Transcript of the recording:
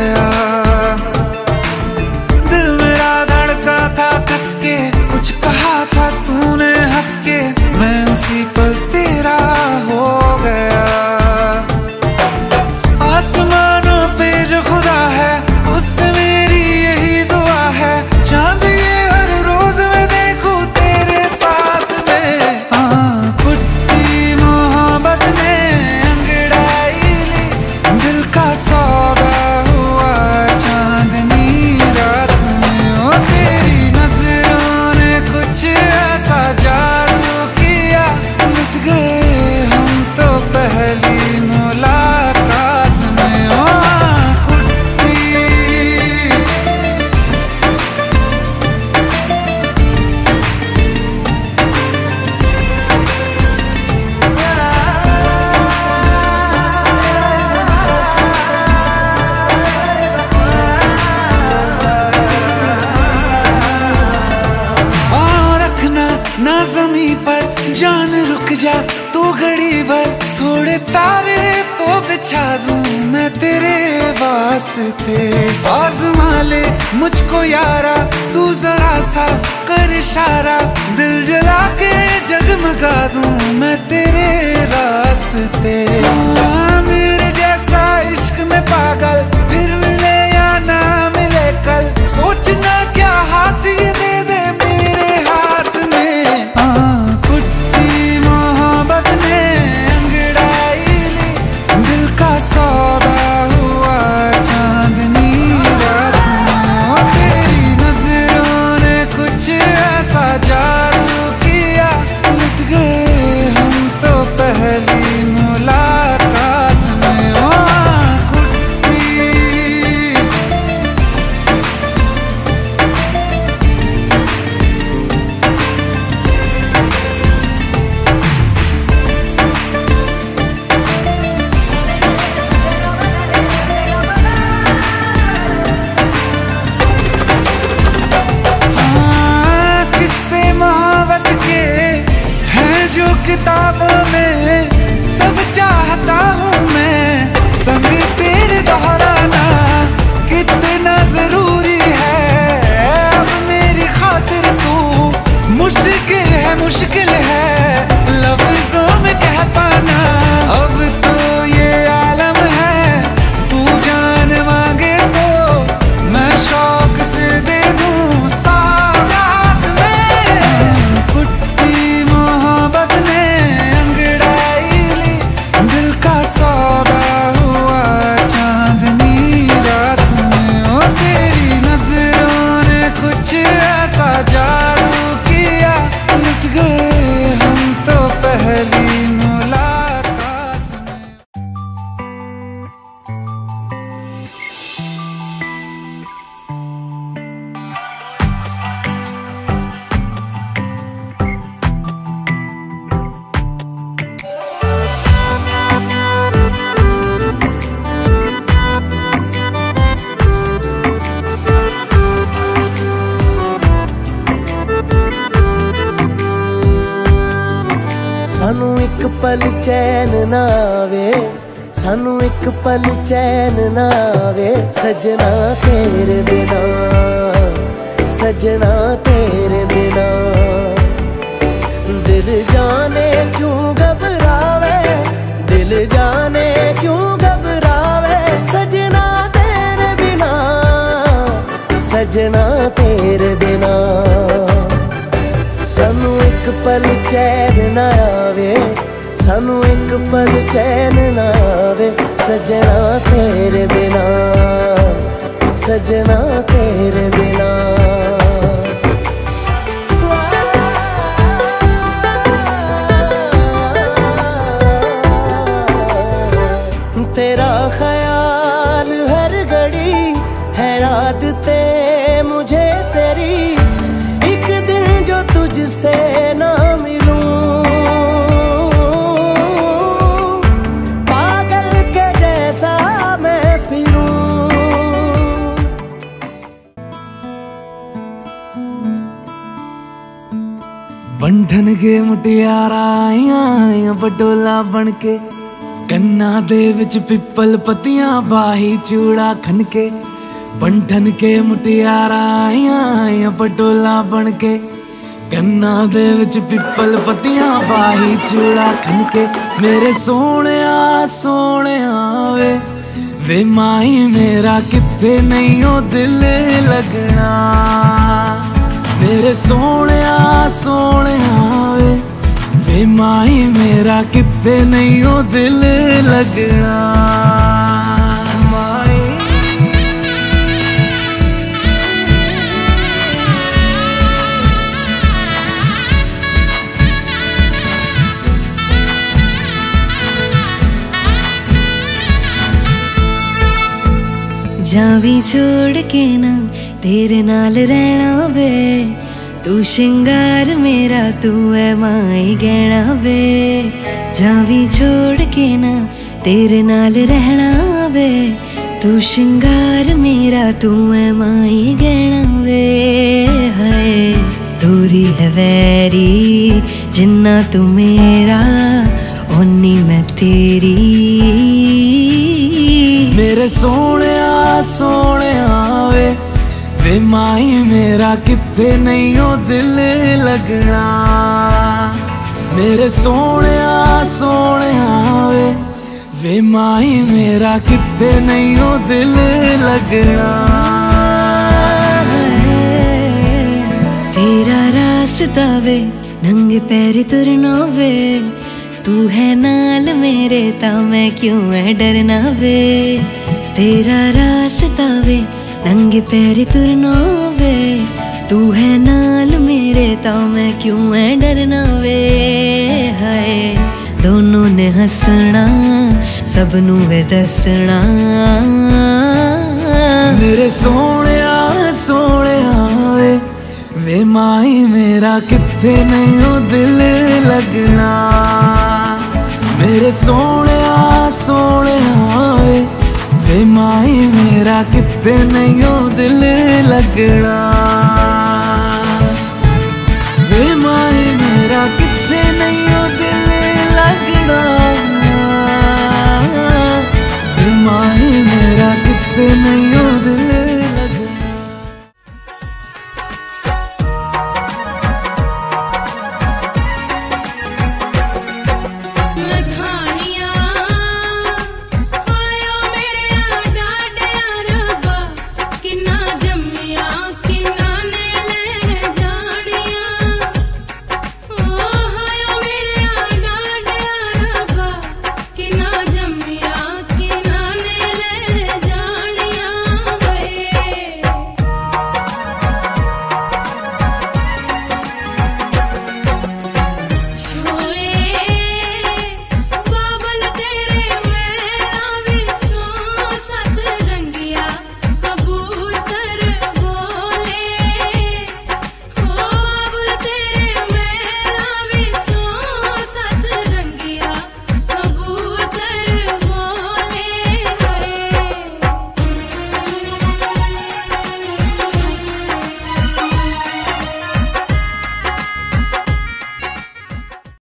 गया। दिल मेरा धड़का था कस के, कुछ कहा था तूने हंस के, मैं उसी पल तेरा हो गया। आसमानों पे जो खुदा है उससे मेरी यही दुआ है, चांद ये हर रोज मैं देखूं तेरे साथ में। कुट्टी मोहब्बत ने अंगड़ाई ली, दिल का सौदा हुआ चांदनी रात में। ओ तेरी नजरों ने कुछ ऐसा जादू किया, लुट गए हम तो पहली मुलाकात में। ओ ना ज़मीं पर जान रुक जा तू घड़ी भर, थोड़े तारे तो बिछा दूं मैं तेरे वास्ते। आज़मा ले मुझको यारा तू जरा सा कर इशारा, दिल जला के जगमगा दूं मैं तेरे रास्ते। मेरे जैसा इश्क में पागल फिर मिले या ना मिले कल, सोचना क्या हाथ ये दे दे मेरे हाथ में। कुट्टी मोहब्बत ने अंगड़ाई ली, दिल का सौदा हुआ चांदनी रात में। ओ तेरी नजरों ने कुछ ऐसा जादू किया, लुट गए हम तो पहली मुलाकात में। ओ किताबों में सब चाहता हूँ मैं, संग तेरे दोहराना कितना जरूरी है। अब मेरी खातिर तू मुश्किल है लफ्जों में कह पाना। अब तो ये आलम है, तू जान मांगे तो मैं शौक से दे दूँ साथ में। कुट्टी मोहब्बत ने अंगड़ाई ली, दिल का सौदा हुआ चांदनी रात में। ओ तेरी नजरों ने कुछ ऐसा जादू किया, लुट गए हम तो पहली मुलाकात में। सानू एक पल चैन ना आवे, सानू एक पल चैन ना आवे, सजना तेरे बिना, सजना तेरे बिना। दिल जाने क्यों घबरावे, दिल जाने क्यों घबरावे, सजना तेरे बिना, सजना तेरे बिना। सानू एक पल चैन ना आवे, सानू एक पल चैन ना आवे, सजना तेरे बिना, सजना तेरे बिना। तेरा ख्याल हर घड़ी है आदते मुझे तेरी, एक दिन जो तुझसे ना मिलूं, पागल के जैसा मैं फिरूं। बंधन के मुटियारा आइया बटोला बन के, कन्ना दे विच पिपल पतियां बाही चूड़ा खनके बंठन के मुटियारा आइयां पटोला बनके। कन्ना दे विच पिपल पतियां बाही चूड़ा खनके मेरे सोहणिया सोहणिया वे माई मेरा किथे नहीं ओ दिल लगना। मेरे सोहणिया सोहणिया वे माई मेरा किथे नहीं ओ दिल लगना। माई जावी छोड़ के ना तेरे नाल रहना वे, तू श्रृंगार मेरा तू है माई गहना वे। जावी छोड़ के ना तेरे नाल रहना वे, तू श्रृंगार मेरा तू है माई गहना वे। हाय दूरी है वैरी जिन्ना तू मेरा ओनी मैं तेरी। मेरे सोहणिया सोहणिया वे माई मेरा किथे नहीं ओ दिल लगना। मेरे सोहणिया सोहणिया वे माई मेरा किथे नहीं ओ दिल लगना। तेरा रास्ता वे नंगे पैर तुरना वे, तू है नाल मेरे ता मैं क्यों है डरना वे। तेरा रास्ता वे नंगे पैर तुरना वे, तू है नाल मेरे ता मैं क्यों है डरना वे। हाय दोनों ने हंसना सबनू वे दसना। मेरे सोहणिया सोहणिया वे माई मेरा किथे नहीं ओ दिल लगना। मेरे सोहणिया सोहणिया वे माई मेरा किथे नहीं ओ दिल लगना। वे माई मेरा किथे नहीं ओ दिल लगना। वे माई मेरा किथे नहीं ओ दिल